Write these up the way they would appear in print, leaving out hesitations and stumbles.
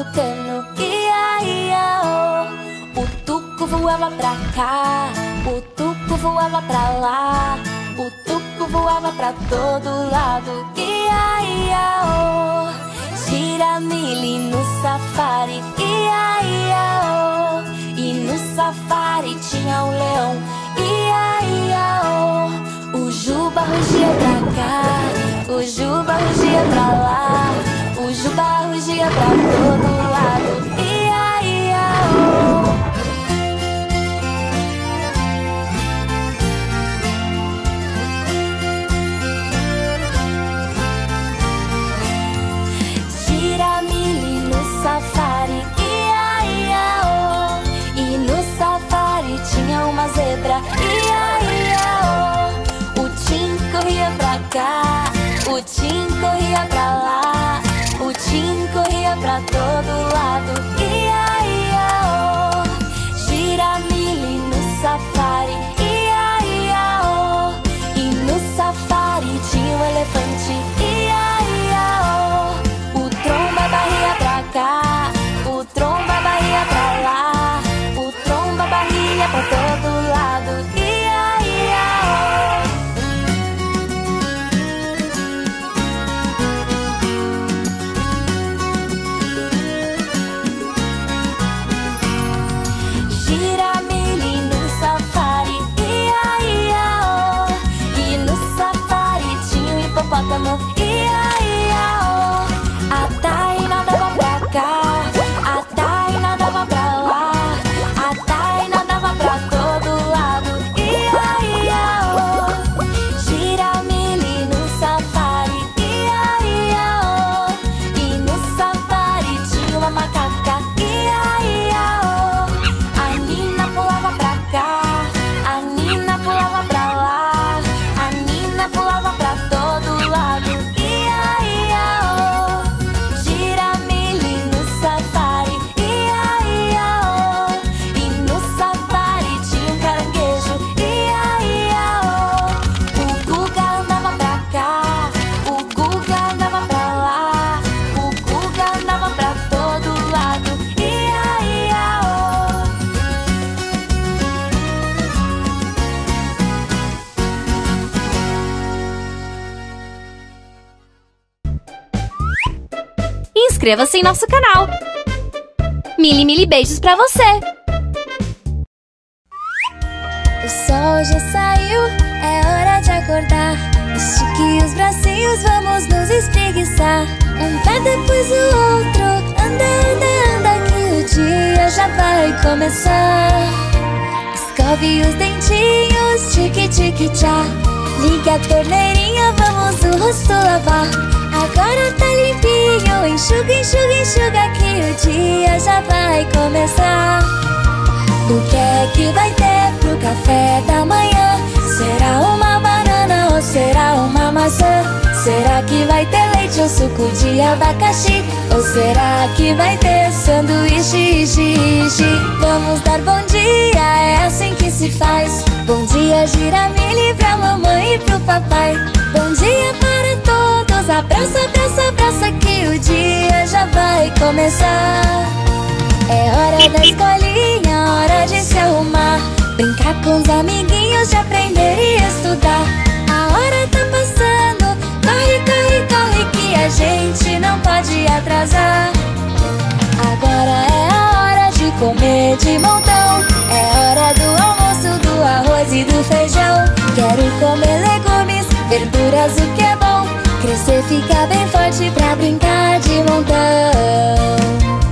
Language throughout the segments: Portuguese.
batucando, ia, ia, oh. O tuco voava pra cá, o tuco voava pra lá, o tuco voava pra todo lado, ia, ia, oh. Giramille no safari, ia, ia, oh. E no safari tinha um leão, ia, ia, oh. O Juba rugia pra cá, o Juba rugia pra lá, o Juba rugia pra todo lado, ia, ia, oh. Giramille no safari, ia, ia, oh. E no safari tinha uma zebra, ia, ia, oh. O Tim corria pra cá, o Tim corria pra lá, o Tim corria pra todo lado, ia, ia, oh. Giramille no safari, ia, ia, oh. E no safari tinha um elefante, ia, ia, oh. O Tromba barria pra cá, o Tromba barria pra lá, o Tromba barria pra todo lado, ia, ia, oh. Giramille no safari, ia, ia, oh. E no safari tinha um hipopótamo, ia, ia, oh. A Taina dava pra cá, a Taina dava pra lá, a Taina dava pra todo lado, ia, ia, oh. Giramille no safari, ia, ia, oh. E no safari tinha uma macaca, ia, ia, oh. A Nina pulava pra cá, a Nina pulava pra lá, a Nina pulava pra todo lado, ia, ia, oh. Giramille no safari, ia, ia, oh. E no safari tinha um caranguejo, ia, ia, oh. O Guga andava pra cá, o Guga andava pra lá, o Guga andava pra todo lado, ia, ia, oh. Inscreva-se em nosso canal. Mili beijos pra você. O sol já saiu, é hora de acordar. Estique os bracinhos, vamos nos espreguiçar. Um pé depois o outro, anda, anda, anda, que o dia já vai começar. Escove os dentinhos, tique, tique, tchá. Ligue a torneirinha, vamos o rosto lavar. Agora tá limpinho, enxuga, enxuga, enxuga, que o dia já vai começar. O que é que vai ter pro café da manhã? Será uma banana ou será uma maçã? Será que vai ter leite ou suco de abacaxi? Ou será que vai ter sanduíche, ishi, ishi? Vamos dar bom dia, é assim que se faz. Bom dia, Giramille, pra mamãe e pro papai. Bom dia para todos, abraça, abraça, abraça, que o dia já vai começar. É hora da escolinha, hora de se arrumar, brincar com os amiguinhos, de aprender e estudar. A hora tá passando, corre, corre, corre, que a gente não pode atrasar. Agora é a hora de comer de montão, é hora do almoço, do arroz e do feijão. Quero comer legumes, verduras, o que é bom, crescer, ficar bem forte pra brincar de montão.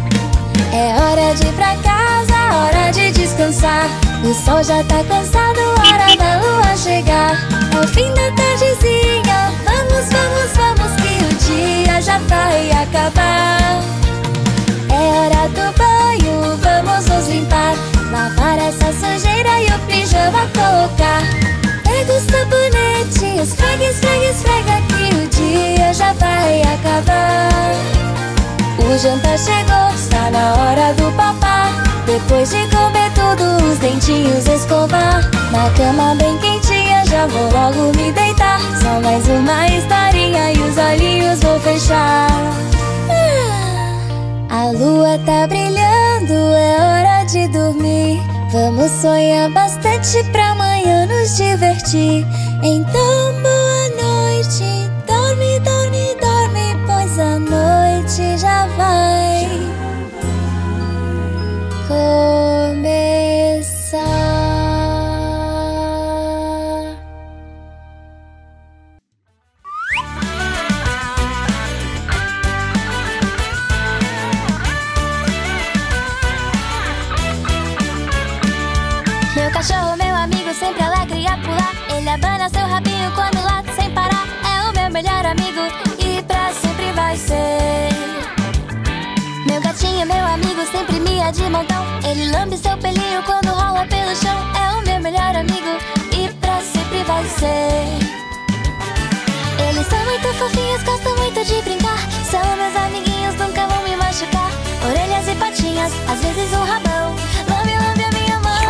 É hora de ir pra casa, hora de descansar. O sol já tá cansado, hora da lua chegar. É o fim da tardezinha, vamos, vamos, vamos, que o dia já vai acabar. É hora do banho, vamos nos limpar, lavar essa sujeira e o pijama colocar. Pega o sabonete, esfrega, esfrega, esfrega, que o dia já vai acabar. O jantar chegou, está na hora do papá. Depois de comer tudo, os dentinhos escovar. Na cama bem quentinha, já vou logo me deitar. Só mais uma historinha e os olhinhos vou fechar. A lua tá brilhando, é hora de dormir. Vamos sonhar bastante pra amanhã nos divertir. Então boa noite, dorme, dorme, dorme, pois a noite já vai começar. Meu cachorro, meu amigo, sempre alegre a pular. Ele abana seu rabinho quando late sem parar. É o meu melhor amigo e pra sempre vai ser. Meu gatinho, meu amigo, sempre mia de montão. Ele lambe seu pelinho quando rola pelo chão. É o meu melhor amigo e pra sempre vai ser. Eles são muito fofinhos, gostam muito de brincar. São meus amiguinhos, nunca vão me machucar. Orelhas e patinhas, às vezes um rabão. Lambe, lambe a minha mão.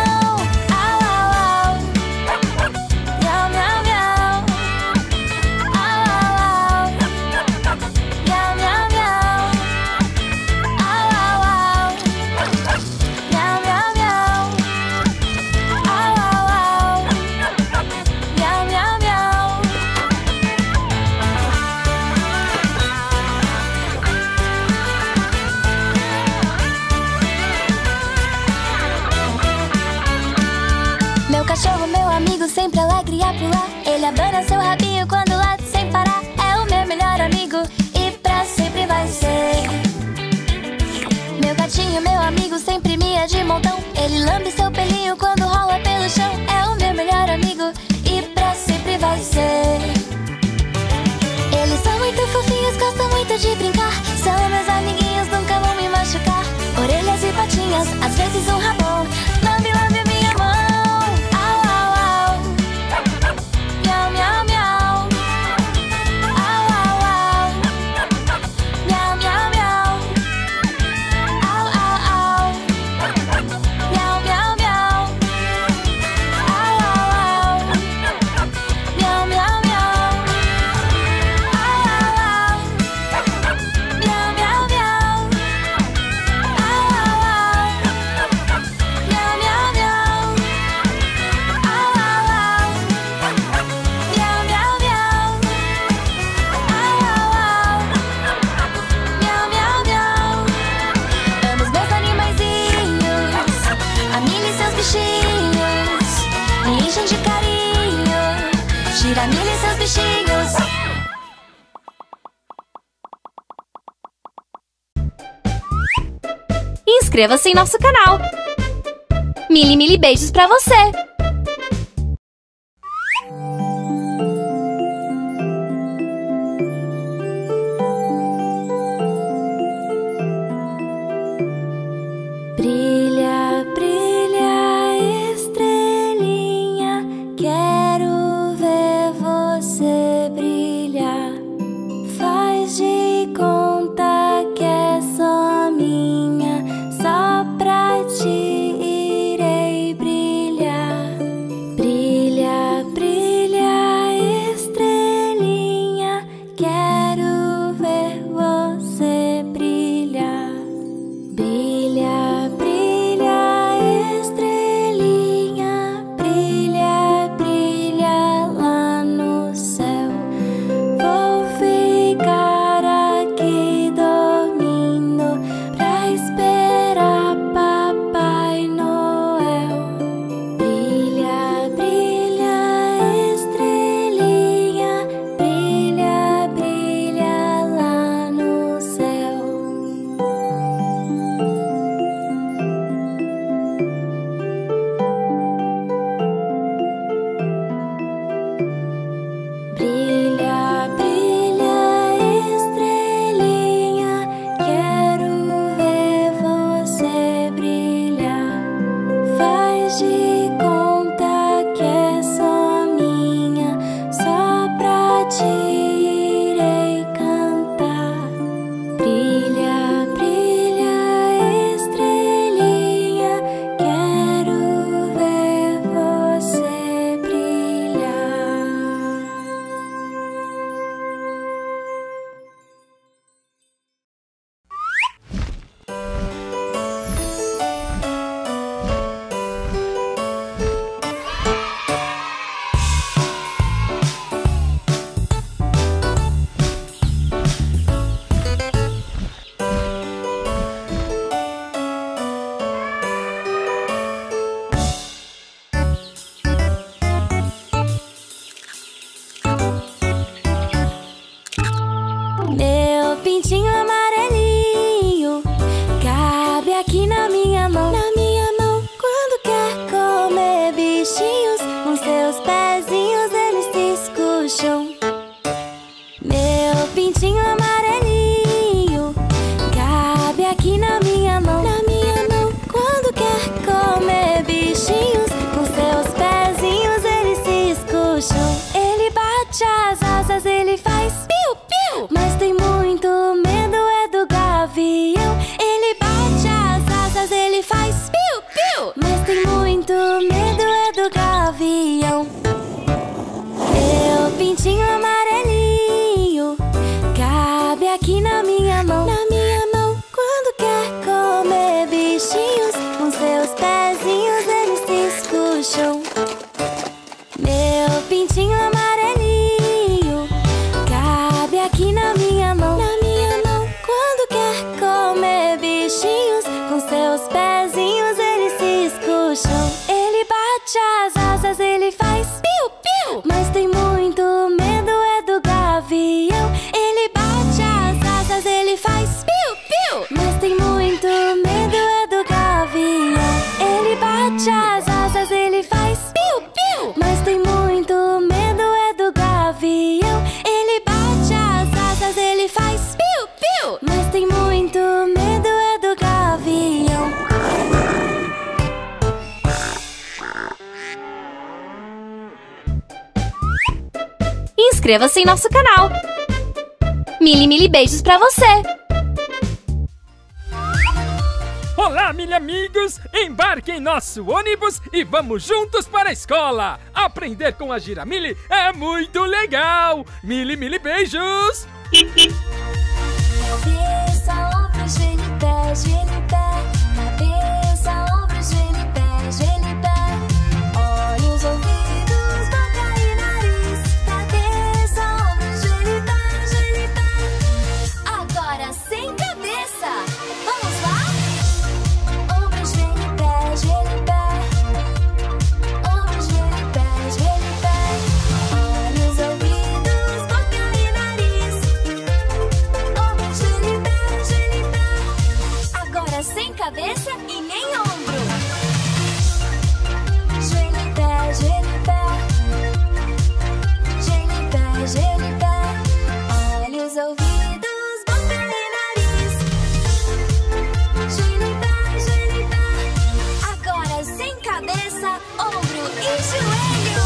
Meu cachorro, meu amigo, sempre alegre a pular. Ele abana seu rabinho quando late sem parar. É o meu melhor amigo e pra sempre vai ser. Meu gatinho, meu amigo, sempre mia de montão. Ele lambe seu pelinho quando rola pelo chão. É o meu melhor amigo e pra sempre vai ser. Eles são muito fofinhos, gostam muito de brincar. São meus amiguinhos, nunca vão me machucar. Orelhas e patinhas, às vezes um rabão. Lambe, lambe a minha mão. Me enchem de carinho, tira a milha e seus bichinhos. Inscreva-se em nosso canal. Mili beijos pra você! Brilha, brilha, estrelinha, quero ver você brilhar. Faz de conta que é só minha, só pra ti irei brilhar. Brilha, brilha, estrelinha, quero ver você brilhar. Brilha, brilha, estrelinha, brilha, brilha lá no céu. Vou ficar aqui dormindo pra esperar Papai Noel. Brilha, brilha, estrelinha, brilha, brilha lá no céu. Brilha, brilha, estrelinha, quero ver você brilhar. Faz de conta que é só minha, só pra ti irei cantar. Brilha, brilha, estrelinha, quero ver você brilhar. pezinhos eles se escucham. Ele bate as asas, ele faz piu-piu. Mas tem muito medo é do gavião. Ele bate as asas, ele faz piu-piu. Mas tem muito medo é do gavião. Ele bate as asas, ele faz piu-piu. Mas tem muito medo é do gavião. Ele bate as asas, ele faz piu-piu. Mas tem muito medo é do gavião. Inscreva-se em nosso canal. Mili beijos pra você! Olá, Mili amigos! Embarque em nosso ônibus e vamos juntos para a escola! Aprender com a Giramili é muito legal! Mili beijos! Cabeça, ombro, joelho, pé, joelho, pé. Cabeça, ombro, joelho, pé, joelho, pé. Olhos, ouvidos, boca e nariz. Cabeça, ombro, joelho, pé, joelho, pé. Agora sem cabeça. Vamos lá? Ombro, joelho, pé, joelho, pé. Ombro, joelho, pé, joelho, pé. Olhos, ouvidos, boca e nariz. Ombro, joelho, pé, joelho, pé. Agora sem cabeça e nem ombro. Joelho, pé, joelho, pé. Joelho, pé, joelho, pé. Olhos, ouvidos, boca e nariz. Joelho, pé, pé. Agora sem cabeça, ombro e joelho.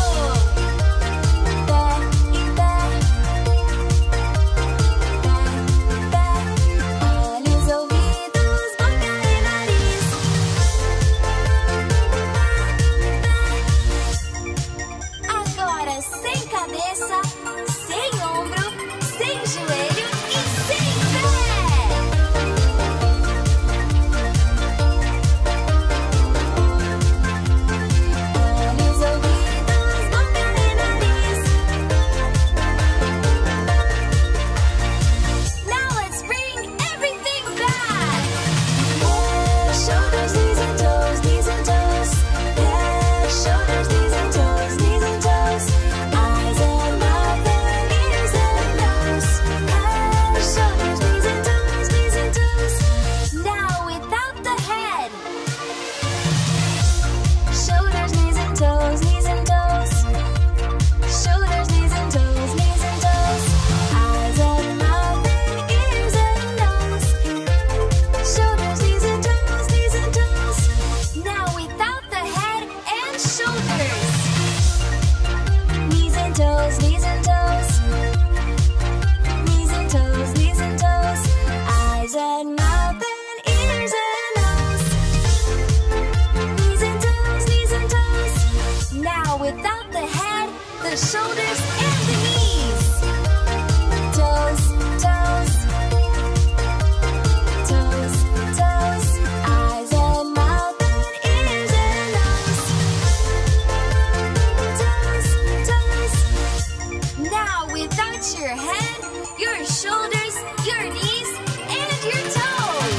Pé e pé. Pé, pé. Olhos, ouvidos, boca e nariz. Pé, pé. Agora sem cabeça, sem ombro, sem joelho e sem pé. Olhos, ouvidos, boca e nariz. Now let's bring everything back. Head, shoulders, knees and toes, knees and toes. Head, shoulders, knees and toes, knees and toes. Eyes and mouth and ears and nose. Head, shoulders, knees and toes, knees and toes. Now without the head. Shoulders, knees and toes, knees and toes. Shoulders, knees and toes, knees and toes. Eyes and mouth and ears and nose. Shoulders, knees and toes, knees and toes. Now without the head and shoulders. Knees and toes, knees and toes. Knees and toes, knees and toes. Eyes and mouth and ears and nose. Knees and toes, knees and toes. Now without the head, the shoulders and the knees. Toes, toes. Toes, toes. Eyes and mouth and ears and nose. Toes, toes. Now without your head, your shoulders, your knees, and your toes.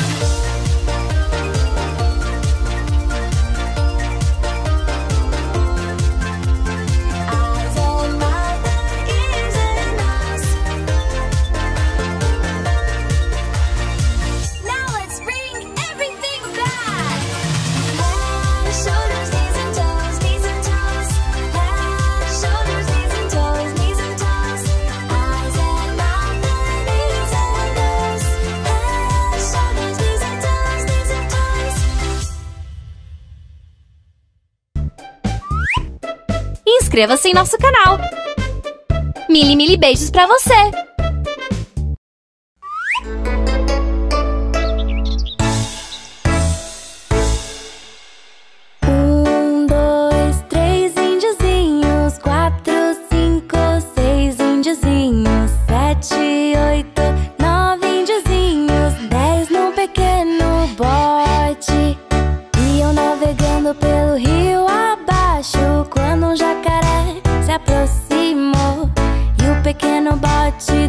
Eyes and mouth and ears and nose. Now let's bring everything back. Head, shoulders, knees and toes, knees and toes. Head, shoulders, knees and toes, knees and toes. Eyes and mouth and ears and nose. Head, shoulders, knees and toes, knees and toes. Inscreva-se em nosso canal. Mili beijos pra você! Dois, três índiozinhos. 4, 5, 6 índiozinhos. 7, 8, 9 índiozinhos. 10 num pequeno bote. Iam navegando pelo rio abaixo, quando um jacaré se aproximou e o pequeno bote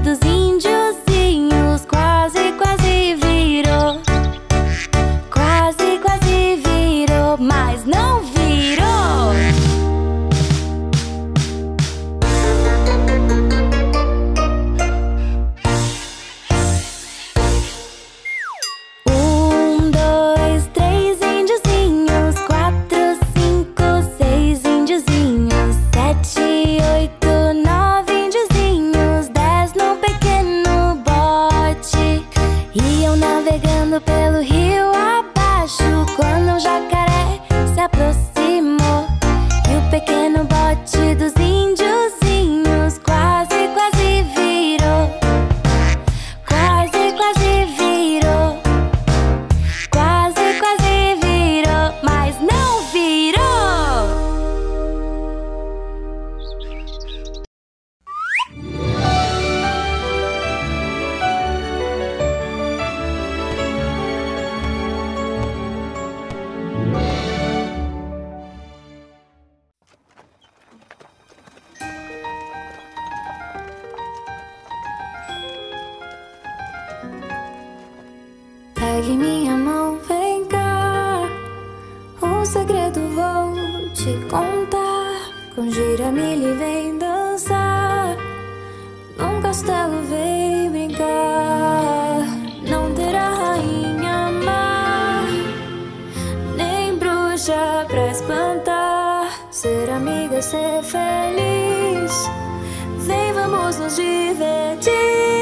Pegue minha mão, vem cá. Um segredo vou te contar. Com Giramille vem dançar. Num castelo vem brincar. Não terá rainha má, nem bruxa pra espantar. Ser amiga, ser feliz. Vem, vamos nos divertir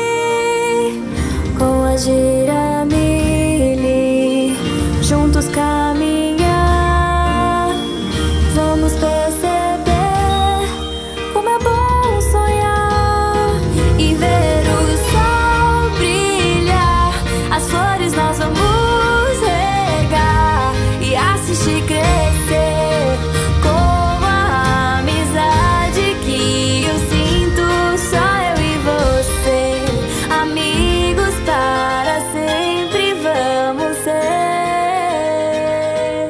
com a Giramille, juntos caminhar. Vamos perceber como é bom sonhar e ver o sol brilhar. As flores nós vamos regar e assistir crescer com a amizade que eu sinto. Só eu e você, amigos para sempre vamos ser.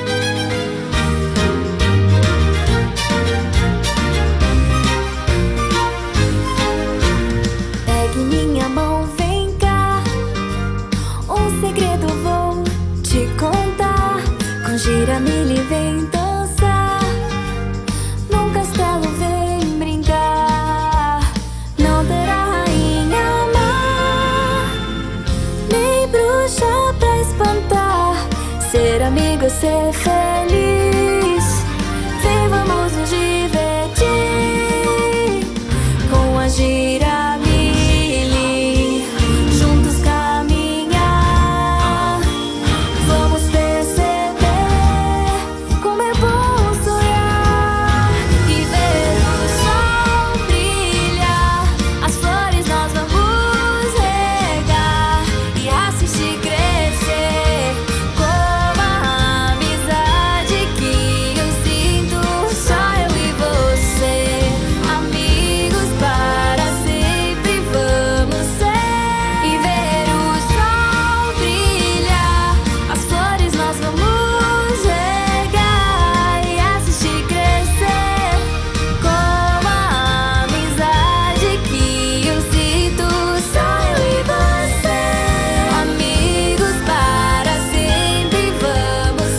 Pegue minha mão, vem cá. Um segredo vou te contar. Com Giramille vem dançar. Num castelo vem brincar. Não terá rainha má, nem bruxa pra espantar. Ser amigo, ser feliz. Vem, vamos nos divertir com a Giramille, juntos caminhar. Vamos perceber como é bom sonhar e ver o sol brilhar. As flores nós vamos regar e assistir crescer com a amizade que eu sinto. Só eu e você, amigos para sempre vamos ser. E ver o sol brilhar. As flores nós vamos regar e assistir crescer com a amizade que eu sinto. Só eu e você, amigos para sempre vamos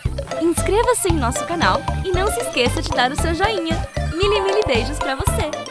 Inscreva-se em nosso canal e não se esqueça de dar o seu joinha. Mili beijos pra você!